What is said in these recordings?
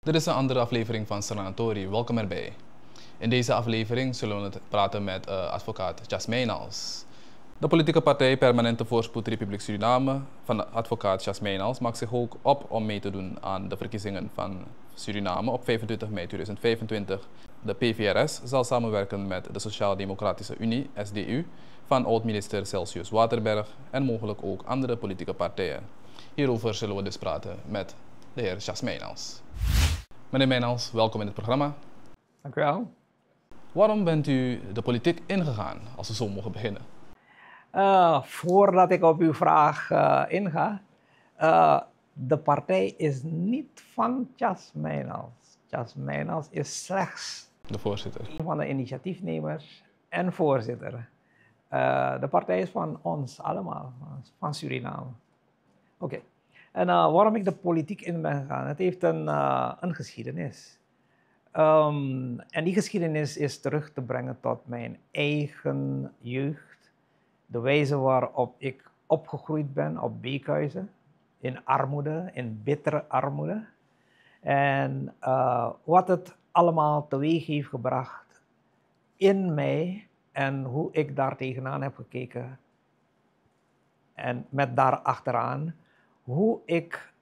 Dit is een andere aflevering van Sanatori. Welkom erbij. In deze aflevering zullen we het praten met advocaat Jas Mijnals. De politieke partij Permanente Voorspoed Republiek Suriname van advocaat Jas Mijnals maakt zich ook op om mee te doen aan de verkiezingen van Suriname op 25 mei 2025. De PVRS zal samenwerken met de Sociaal-Democratische Unie, SDU, van oud-minister Celsius Waterberg en mogelijk ook andere politieke partijen. Hierover zullen we dus praten met de heer Jas Mijnals. Meneer Mijnals, welkom in het programma. Dank u wel. Waarom bent u de politiek ingegaan, als we zo mogen beginnen? Voordat ik op uw vraag inga, de partij is niet van Jas Mijnals. Jas Mijnals is slechts De voorzitter. een van de initiatiefnemers en voorzitter. De partij is van ons allemaal, van Suriname. Oké. En waarom ik de politiek in ben gegaan? Het heeft een geschiedenis. En die geschiedenis is terug te brengen tot mijn eigen jeugd. De wijze waarop ik opgegroeid ben op Beekhuizen. In armoede, in bittere armoede. En wat het allemaal teweeg heeft gebracht in mij en hoe ik daar tegenaan heb gekeken. En met daarachteraan hoe ik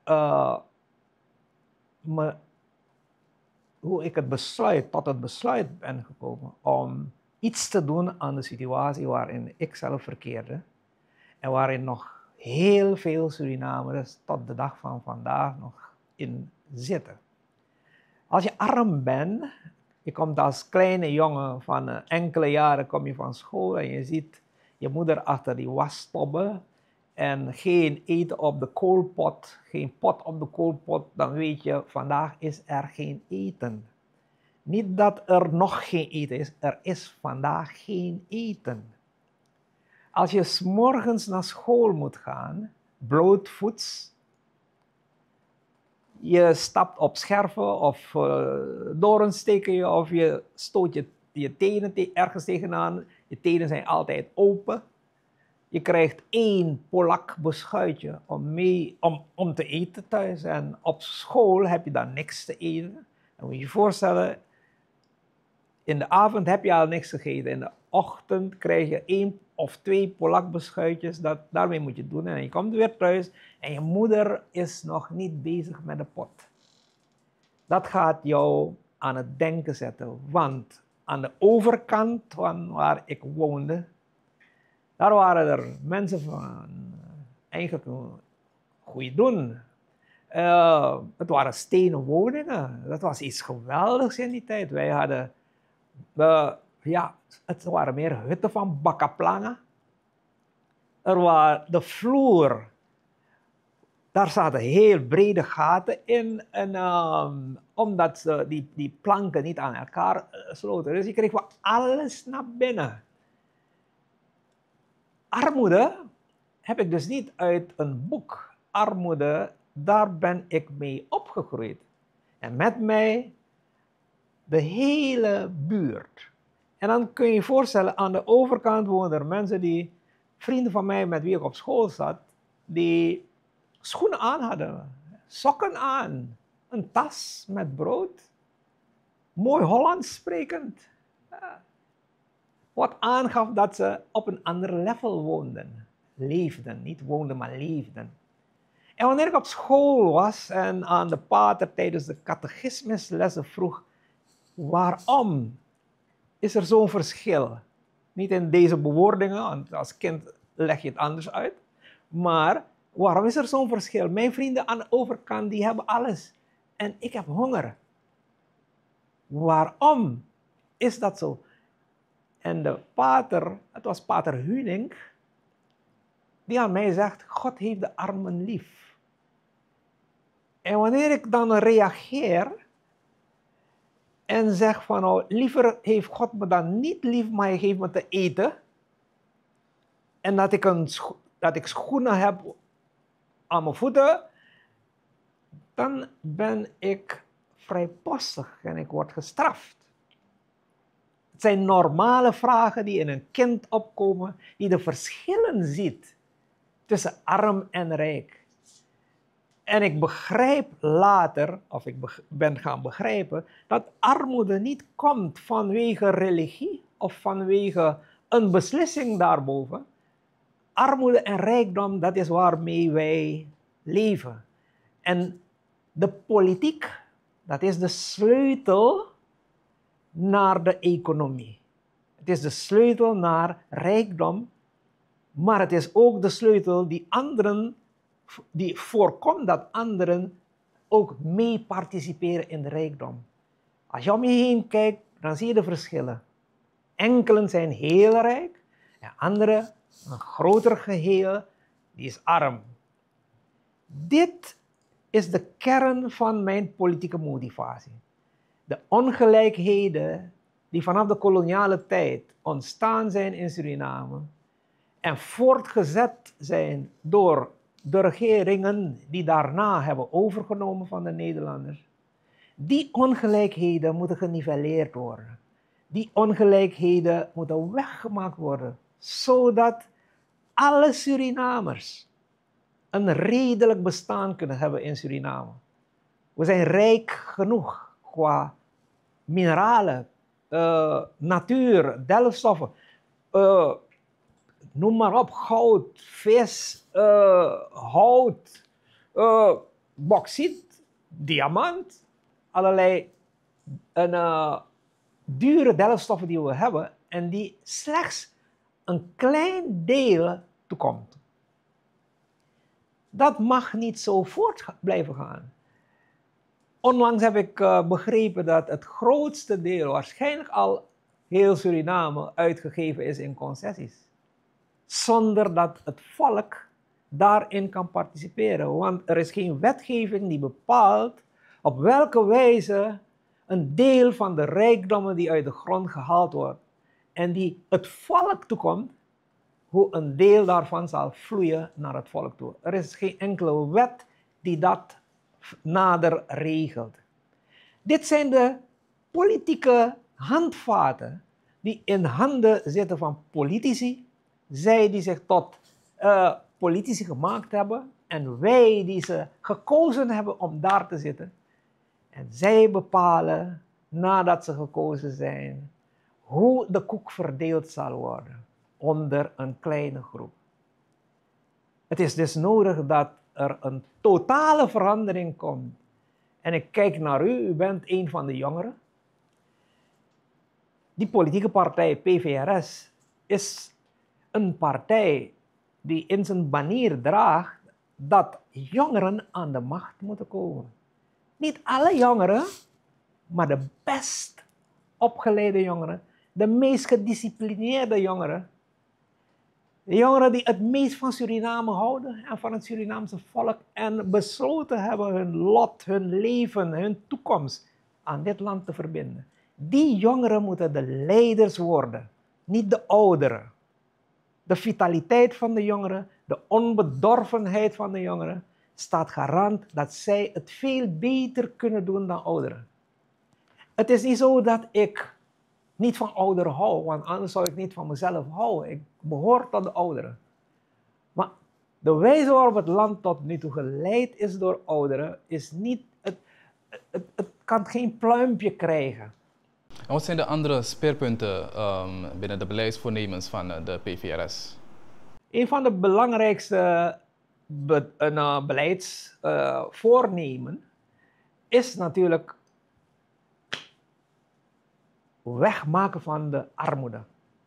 tot het besluit ben gekomen om iets te doen aan de situatie waarin ik zelf verkeerde en waarin nog heel veel Surinamers tot de dag van vandaag nog in zitten. Als je arm bent, je komt als kleine jongen van enkele jaren kom je van school en je ziet je moeder achter die wastobbe en geen eten op de koolpot, geen pot op de koolpot, dan weet je, vandaag is er geen eten. Niet dat er nog geen eten is, er is vandaag geen eten. Als je 's morgens naar school moet gaan, blootvoets, je stapt op scherven of doorn steken je of je stoot je tenen ergens tegenaan, je tenen zijn altijd open. Je krijgt 1 polak beschuitje om te eten thuis. En op school heb je dan niks te eten. Dan moet je je voorstellen, in de avond heb je al niks gegeten. In de ochtend krijg je 1 of 2 polak beschuitjes. Daarmee moet je het doen. En je komt weer thuis en je moeder is nog niet bezig met de pot. Dat gaat jou aan het denken zetten. Want aan de overkant van waar ik woonde, daar waren er mensen van eigenlijk een goede doen. Het waren stenen woningen. Dat was iets geweldigs in die tijd. Wij hadden, het waren meer hutten van bakkaplanga. De vloer, daar zaten heel brede gaten in. En, omdat ze die planken niet aan elkaar sloten. Dus je kreeg wel alles naar binnen. Armoede heb ik dus niet uit een boek. Armoede, daar ben ik mee opgegroeid. En met mij de hele buurt. En dan kun je je voorstellen, aan de overkant woonden er mensen vrienden van mij met wie ik op school zat, die schoenen aan hadden, sokken aan, een tas met brood, mooi Hollands sprekend. Wat aangaf dat ze op een ander level woonden. Leefden, niet woonden, maar leefden. En wanneer ik op school was en aan de pater tijdens de catechismuslessen vroeg, waarom is er zo'n verschil? Niet in deze bewoordingen, want als kind leg je het anders uit. Maar waarom is er zo'n verschil? Mijn vrienden aan de overkant, die hebben alles. En ik heb honger. Waarom is dat zo? En de pater, het was pater Huning, die aan mij zegt, God heeft de armen lief. En wanneer ik dan reageer en zeg van, nou, liever heeft God me dan niet lief, maar hij geeft me te eten. En dat ik schoenen heb aan mijn voeten, dan ben ik vrijpostig en ik word gestraft. Het zijn normale vragen die in een kind opkomen, die de verschillen ziet tussen arm en rijk. En ik begrijp later, of ben gaan begrijpen, dat armoede niet komt vanwege religie of vanwege een beslissing daarboven. Armoede en rijkdom, dat is waarmee wij leven. En de politiek, dat is de sleutel naar de economie. Het is de sleutel naar rijkdom, maar het is ook de sleutel die voorkomt dat anderen ook mee participeren in de rijkdom. Als je om je heen kijkt, dan zie je de verschillen. Enkelen zijn heel rijk en anderen, een groter geheel, die is arm. Dit is de kern van mijn politieke motivatie. De ongelijkheden die vanaf de koloniale tijd ontstaan zijn in Suriname en voortgezet zijn door de regeringen die daarna hebben overgenomen van de Nederlanders. Die ongelijkheden moeten geniveleerd worden. Die ongelijkheden moeten weggemaakt worden, zodat alle Surinamers een redelijk bestaan kunnen hebben in Suriname. We zijn rijk genoeg qua mineralen, natuur, delfstoffen, noem maar op, goud, vis, hout, bauxiet, diamant, allerlei dure delfstoffen die we hebben en die slechts een klein deel toekomt. Dat mag niet zo voort blijven gaan. Onlangs heb ik begrepen dat het grootste deel, waarschijnlijk al heel Suriname, uitgegeven is in concessies. Zonder dat het volk daarin kan participeren. Want er is geen wetgeving die bepaalt op welke wijze een deel van de rijkdommen die uit de grond gehaald wordt en die het volk toekomt, hoe een deel daarvan zal vloeien naar het volk toe. Er is geen enkele wet die dat nader regelt. Dit zijn de politieke handvaten die in handen zitten van politici. Zij die zich tot politici gemaakt hebben en wij die ze gekozen hebben om daar te zitten. En zij bepalen, nadat ze gekozen zijn, hoe de koek verdeeld zal worden onder een kleine groep. Het is dus nodig dat er een totale verandering komt. En ik kijk naar u, u bent een van de jongeren. Die politieke partij PVRS is een partij die in zijn banier draagt dat jongeren aan de macht moeten komen. Niet alle jongeren, maar de best opgeleide jongeren, de meest gedisciplineerde jongeren. De jongeren die het meest van Suriname houden en van het Surinaamse volk en besloten hebben hun lot, hun leven, hun toekomst aan dit land te verbinden. Die jongeren moeten de leiders worden, niet de ouderen. De vitaliteit van de jongeren, de onbedorvenheid van de jongeren staat garant dat zij het veel beter kunnen doen dan ouderen. Het is niet zo dat ik niet van ouderen hou, want anders zou ik niet van mezelf houden. Ik behoor tot de ouderen. Maar de wijze waarop het land tot nu toe geleid is door ouderen, is niet, het kan geen pluimpje krijgen. En wat zijn de andere speerpunten binnen de beleidsvoornemens van de PVRS? Een van de belangrijkste beleidsvoornemen is natuurlijk wegmaken van de armoede.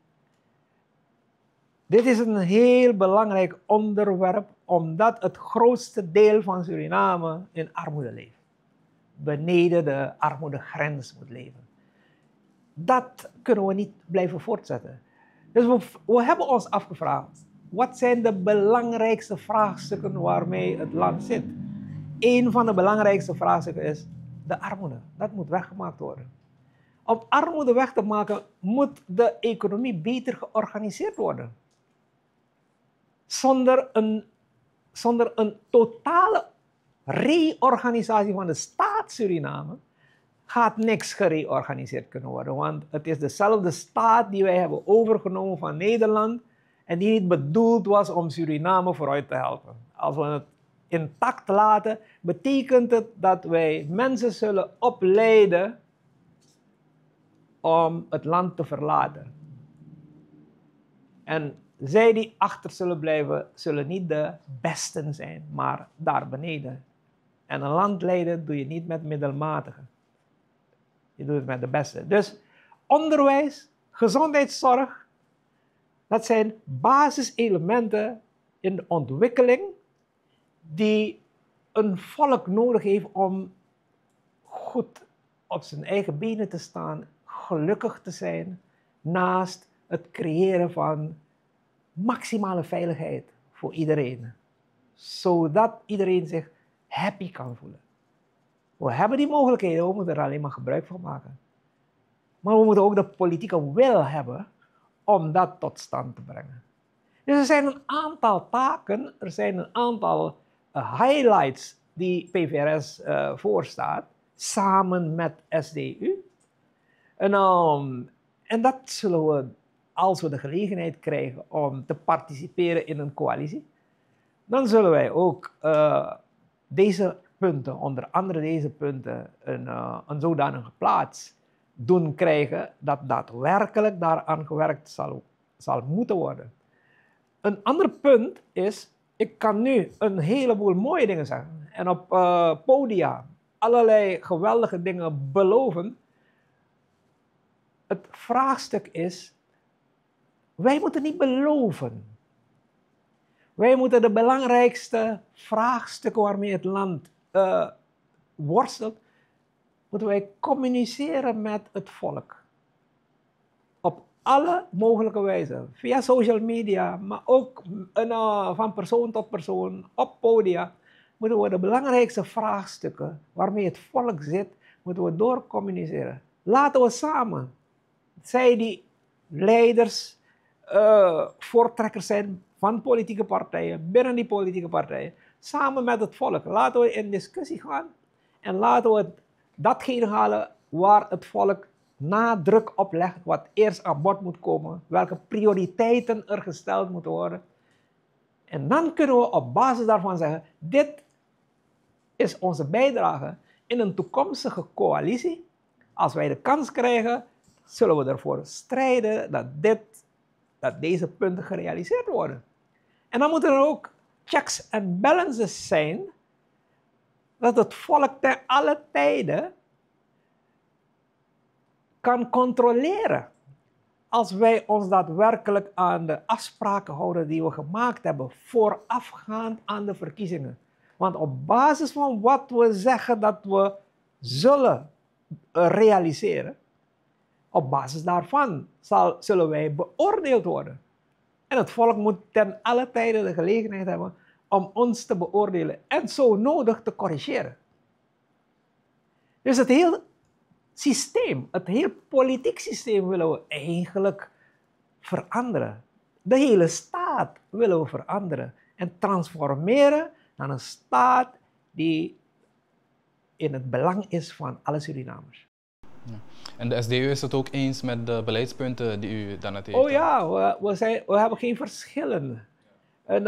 Dit is een heel belangrijk onderwerp, omdat het grootste deel van Suriname in armoede leeft. Beneden de armoedegrens moet leven. Dat kunnen we niet blijven voortzetten. Dus we hebben ons afgevraagd, wat zijn de belangrijkste vraagstukken waarmee het land zit? Een van de belangrijkste vraagstukken is de armoede. Dat moet weggemaakt worden. Om armoede weg te maken, moet de economie beter georganiseerd worden. Zonder een totale reorganisatie van de staat Suriname gaat niks gereorganiseerd kunnen worden. Want het is dezelfde staat die wij hebben overgenomen van Nederland en die niet bedoeld was om Suriname vooruit te helpen. Als we het intact laten, betekent het dat wij mensen zullen opleiden om het land te verlaten. En zij die achter zullen blijven, zullen niet de besten zijn, maar daar beneden. En een land leiden doe je niet met middelmatigen. Je doet het met de beste. Dus onderwijs, gezondheidszorg, dat zijn basiselementen in de ontwikkeling die een volk nodig heeft om goed op zijn eigen benen te staan, gelukkig te zijn, naast het creëren van maximale veiligheid voor iedereen. Zodat iedereen zich happy kan voelen. We hebben die mogelijkheden, we moeten er alleen maar gebruik van maken. Maar we moeten ook de politieke wil hebben om dat tot stand te brengen. Dus er zijn een aantal taken, er zijn een aantal highlights die PVRS voorstaat, samen met SDU. En dat zullen we, als we de gelegenheid krijgen om te participeren in een coalitie, dan zullen wij ook deze punten, onder andere deze punten, een zodanige plaats doen krijgen dat daadwerkelijk daaraan gewerkt zal moeten worden. Een ander punt is, ik kan nu een heleboel mooie dingen zeggen en op podia allerlei geweldige dingen beloven. Het vraagstuk is, wij moeten niet beloven. Wij moeten de belangrijkste vraagstukken waarmee het land worstelt, moeten wij communiceren met het volk. Op alle mogelijke wijzen. Via social media, maar ook van persoon tot persoon, op podia, moeten we de belangrijkste vraagstukken waarmee het volk zit, moeten we doorcommuniceren. Laten we samen, zij die leiders, voortrekkers zijn van politieke partijen, binnen die politieke partijen, samen met het volk. Laten we in discussie gaan en laten we datgene halen waar het volk nadruk op legt, wat eerst aan bod moet komen, welke prioriteiten er gesteld moeten worden. En dan kunnen we op basis daarvan zeggen, dit is onze bijdrage in een toekomstige coalitie. Als wij de kans krijgen, zullen we ervoor strijden dat deze punten gerealiseerd worden. En dan moeten er ook checks en balances zijn, dat het volk ten alle tijden kan controleren. Als wij ons daadwerkelijk aan de afspraken houden die we gemaakt hebben voorafgaand aan de verkiezingen. Want op basis van wat we zeggen dat we zullen realiseren, op basis daarvan zullen wij beoordeeld worden. En het volk moet ten alle tijde de gelegenheid hebben om ons te beoordelen en zo nodig te corrigeren. Dus het hele systeem, het heel politiek systeem willen we eigenlijk veranderen. De hele staat willen we veranderen en transformeren naar een staat die in het belang is van alle Surinamers. Ja. En de SDU is het ook eens met de beleidspunten die u daarnet heeft? Oh ja, we hebben geen verschillen. En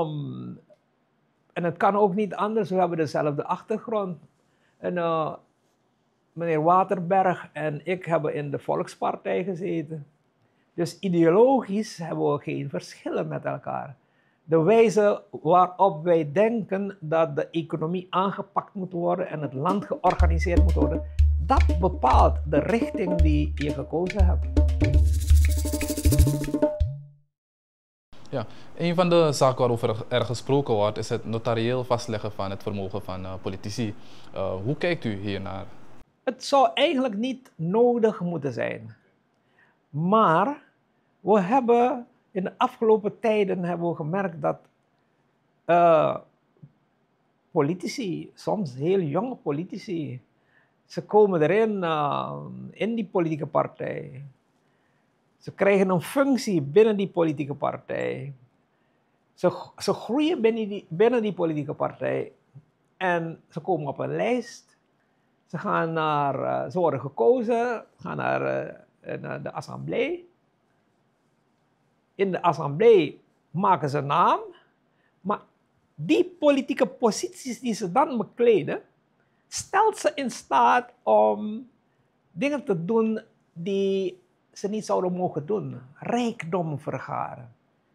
het kan ook niet anders, we hebben dezelfde achtergrond. En meneer Waterberg en ik hebben in de Volkspartij gezeten. Dus ideologisch hebben we geen verschillen met elkaar. De wijze waarop wij denken dat de economie aangepakt moet worden en het land georganiseerd moet worden, dat bepaalt de richting die je gekozen hebt. Ja, een van de zaken waarover er gesproken wordt is het notarieel vastleggen van het vermogen van politici. Hoe kijkt u hiernaar? Het zou eigenlijk niet nodig moeten zijn. Maar we hebben in de afgelopen tijden hebben we gemerkt dat politici, soms heel jonge politici, ze komen erin in die politieke partij. Ze krijgen een functie binnen die politieke partij. Ze groeien binnen die politieke partij en ze komen op een lijst. Ze worden gekozen, gaan naar de assemblee. In de assemblee maken ze naam, maar die politieke posities die ze dan bekleden, stelt ze in staat om dingen te doen die ze niet zouden mogen doen. Rijkdom vergaren.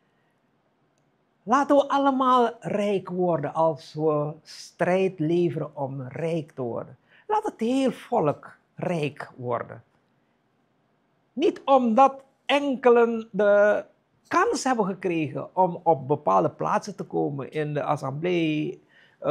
Laten we allemaal rijk worden als we strijd leveren om rijk te worden. Laat het heel volk rijk worden. Niet omdat enkelen de kans hebben gekregen om op bepaalde plaatsen te komen in de assemblee,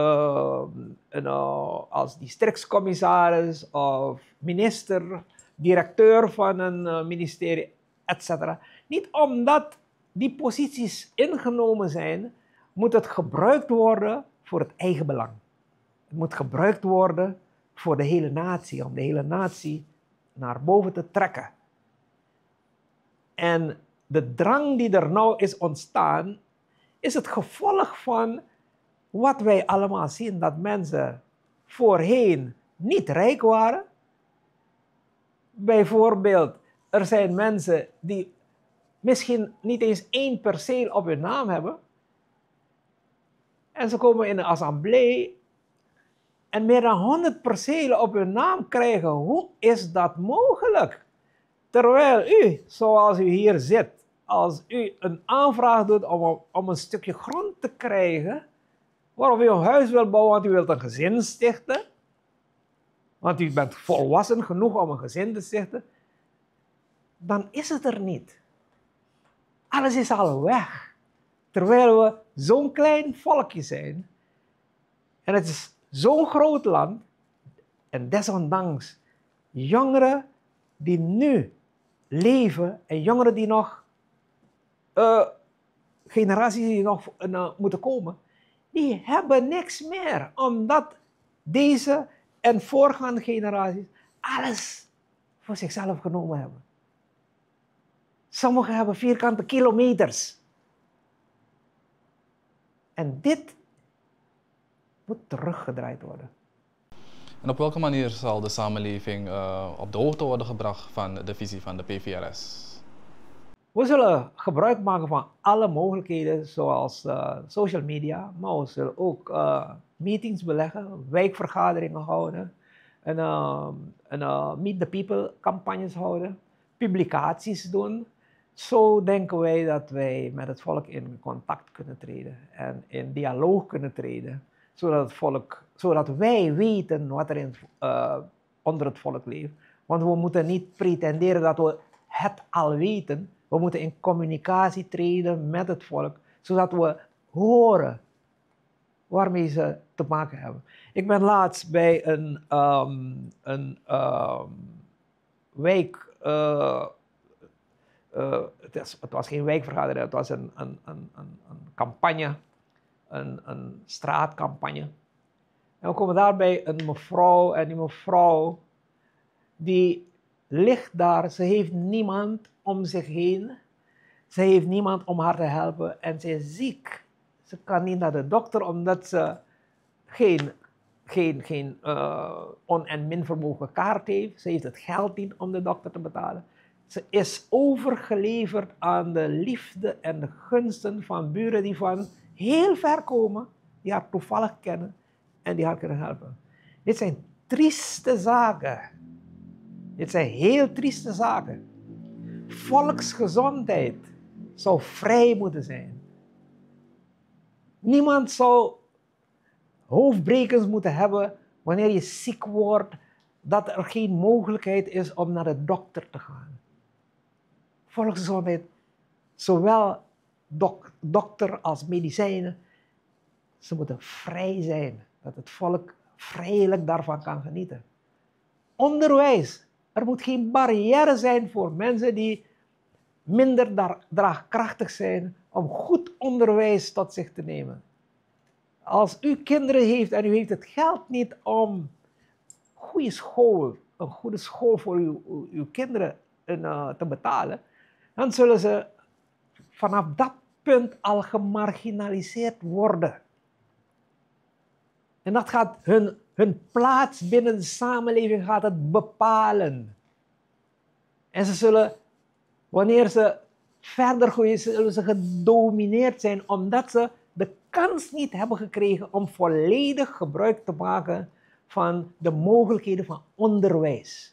als districtscommissaris of minister, directeur van een ministerie, etc. Niet omdat die posities ingenomen zijn, moet het gebruikt worden voor het eigen belang. Het moet gebruikt worden voor de hele natie, om de hele natie naar boven te trekken. En de drang die er nou is ontstaan, is het gevolg van wat wij allemaal zien, dat mensen voorheen niet rijk waren. Bijvoorbeeld, er zijn mensen die misschien niet eens 1 perceel op hun naam hebben. En ze komen in een assemblee en meer dan 100 percelen op hun naam krijgen. Hoe is dat mogelijk? Terwijl u, zoals u hier zit, als u een aanvraag doet om een stukje grond te krijgen, waarop u een huis wil bouwen, want u wilt een gezin stichten, want u bent volwassen genoeg om een gezin te stichten, dan is het er niet. Alles is al weg. Terwijl we zo'n klein volkje zijn. En het is zo'n groot land. En desondanks jongeren die nu leven en jongeren die nog, generaties die nog moeten komen, die hebben niks meer. Omdat deze en voorgaande generaties alles voor zichzelf genomen hebben. Sommigen hebben vierkante kilometers. En dit moet teruggedraaid worden. En op welke manier zal de samenleving op de hoogte worden gebracht van de visie van de PVRS? We zullen gebruik maken van alle mogelijkheden, zoals social media, maar we zullen ook meetings beleggen, wijkvergaderingen houden, en meet the people campagnes houden, publicaties doen. Zo denken wij dat wij met het volk in contact kunnen treden en in dialoog kunnen treden, zodat wij weten wat er onder het volk leeft. Want we moeten niet pretenderen dat we het al weten. We moeten in communicatie treden met het volk, zodat we horen waarmee ze te maken hebben. Ik ben laatst bij een wijk. Het was geen wijkvergadering, het was een campagne, een straatcampagne. En we komen daar bij een mevrouw, en die mevrouw die ligt daar, ze heeft niemand om zich heen, ze heeft niemand om haar te helpen en ze is ziek. Ze kan niet naar de dokter omdat ze geen on- en minvermogen kaart heeft. Ze heeft het geld niet om de dokter te betalen. Ze is overgeleverd aan de liefde en de gunsten van buren die van heel ver komen, die haar toevallig kennen en die haar kunnen helpen. Dit zijn trieste zaken. Dit zijn heel trieste zaken. Volksgezondheid zou vrij moeten zijn. Niemand zou hoofdbrekens moeten hebben wanneer je ziek wordt, dat er geen mogelijkheid is om naar de dokter te gaan. Volksgezondheid, zowel dokter als medicijnen, ze moeten vrij zijn, dat het volk vrijelijk daarvan kan genieten. Onderwijs, er moet geen barrière zijn voor mensen die minder draagkrachtig zijn om goed onderwijs tot zich te nemen. Als u kinderen heeft en u heeft het geld niet om een goede school voor uw kinderen te betalen, dan zullen ze vanaf dat punt al gemarginaliseerd worden. En dat gaat hun plaats binnen de samenleving gaat het bepalen. En ze zullen, wanneer ze verder groeien, zullen ze gedomineerd zijn omdat ze de kans niet hebben gekregen om volledig gebruik te maken van de mogelijkheden van onderwijs.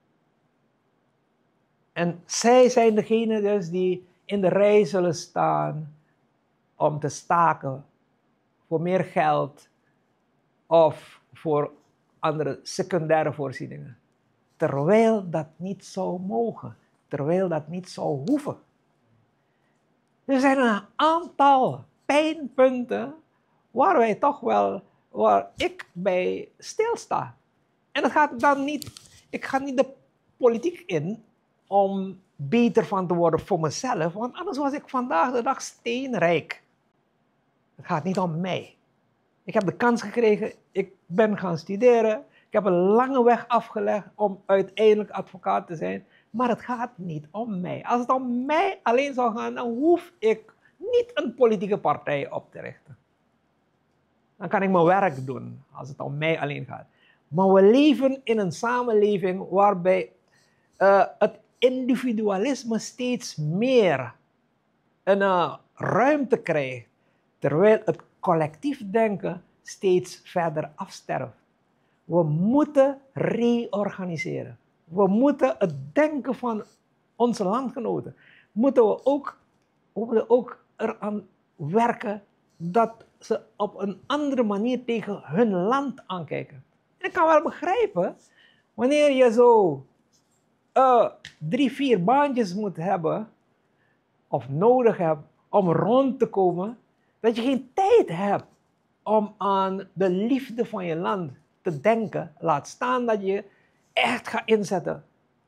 En zij zijn degene dus die in de rij zullen staan om te staken voor meer geld of voor andere secundaire voorzieningen. Terwijl dat niet zou mogen, terwijl dat niet zou hoeven. Er zijn een aantal pijnpunten waar wij toch wel, waar ik bij stilsta. En het gaat dan niet, ik ga niet de politiek in om beter van te worden voor mezelf, want anders was ik vandaag de dag steenrijk. Het gaat niet om mij. Ik heb de kans gekregen, ik ben gaan studeren, ik heb een lange weg afgelegd om uiteindelijk advocaat te zijn, maar het gaat niet om mij. Als het om mij alleen zou gaan, dan hoef ik niet een politieke partij op te richten. Dan kan ik mijn werk doen, als het om mij alleen gaat. Maar we leven in een samenleving waarbij het individualisme steeds meer een ruimte krijgt, terwijl het collectief denken steeds verder afsterft. We moeten reorganiseren. We moeten het denken van onze landgenoten, moeten we ook eraan werken dat ze op een andere manier tegen hun land aankijken. En ik kan wel begrijpen, wanneer je zo 3, 4 baantjes moet hebben, of nodig hebt om rond te komen, dat je geen tijd hebt om aan de liefde van je land te denken. Laat staan dat je echt gaat inzetten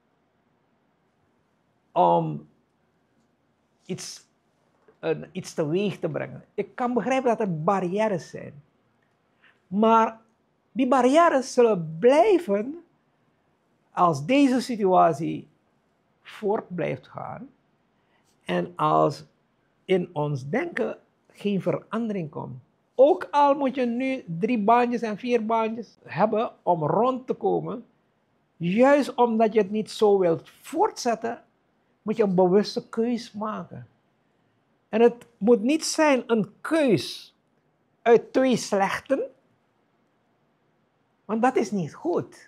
om iets teweeg te brengen. Ik kan begrijpen dat er barrières zijn. Maar die barrières zullen blijven als deze situatie voort blijft gaan en als in ons denken geen verandering komt. Ook al moet je nu 3 baantjes en 4 baantjes hebben om rond te komen, juist omdat je het niet zo wilt voortzetten, moet je een bewuste keus maken. En het moet niet zijn een keus uit 2 slechten, want dat is niet goed.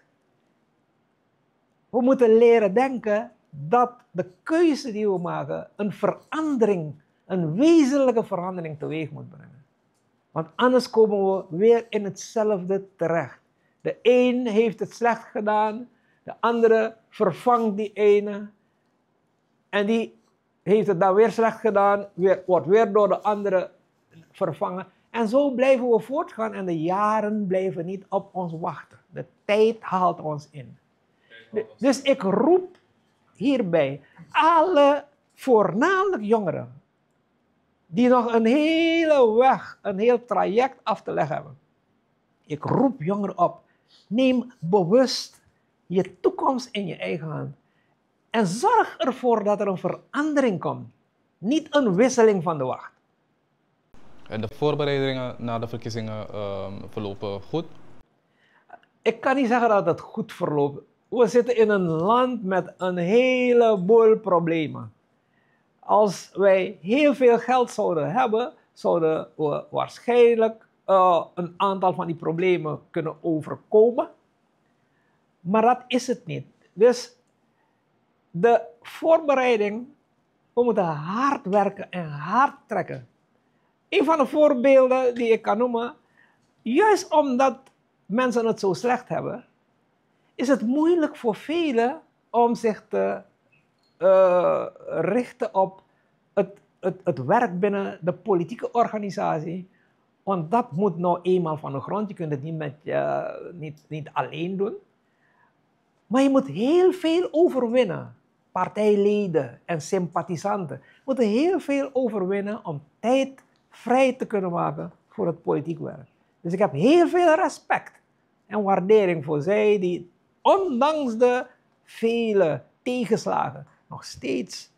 We moeten leren denken dat de keuze die we maken een verandering, een wezenlijke verandering teweeg moet brengen. Want anders komen we weer in hetzelfde terecht. De een heeft het slecht gedaan, de andere vervangt die ene. En die heeft het dan weer slecht gedaan, wordt weer door de andere vervangen. En zo blijven we voortgaan en de jaren blijven niet op ons wachten. De tijd haalt ons in. Dus ik roep hierbij alle, voornamelijk jongeren, die nog een hele weg, een heel traject af te leggen hebben. Ik roep jongeren op, neem bewust je toekomst in je eigen hand. En zorg ervoor dat er een verandering komt, niet een wisseling van de wacht. En de voorbereidingen na de verkiezingen verlopen goed? Ik kan niet zeggen dat het goed verloopt. We zitten in een land met een heleboel problemen. Als wij heel veel geld zouden hebben, zouden we waarschijnlijk een aantal van die problemen kunnen overkomen. Maar dat is het niet. Dus de voorbereiding, we moeten hard werken en hard trekken. Een van de voorbeelden die ik kan noemen, juist omdat mensen het zo slecht hebben, is het moeilijk voor velen om zich te richten op het werk binnen de politieke organisatie. Want dat moet nou eenmaal van de grond. Je kunt het niet alleen doen. Maar je moet heel veel overwinnen. Partijleden en sympathisanten moeten heel veel overwinnen om tijd vrij te kunnen maken voor het politiek werk. Dus ik heb heel veel respect en waardering voor zij die ondanks de vele tegenslagen nog steeds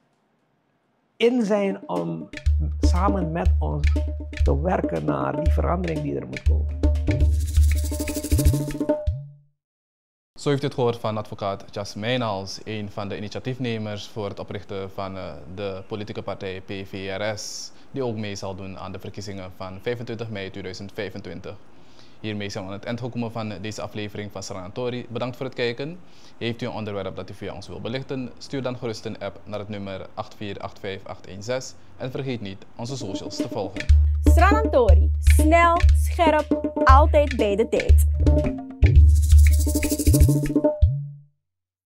in zijn om samen met ons te werken naar die verandering die er moet komen. Zo heeft u het gehoord van advocaat Jas Mijnals, een van de initiatiefnemers voor het oprichten van de politieke partij PVRS, die ook mee zal doen aan de verkiezingen van 25 mei 2025. Hiermee zijn we aan het eind gekomen van deze aflevering van Saranatori. Bedankt voor het kijken. Heeft u een onderwerp dat u via ons wilt belichten? Stuur dan gerust een app naar het nummer 8485816 en vergeet niet onze socials te volgen. Saranatori, snel, scherp, altijd bij de tijd.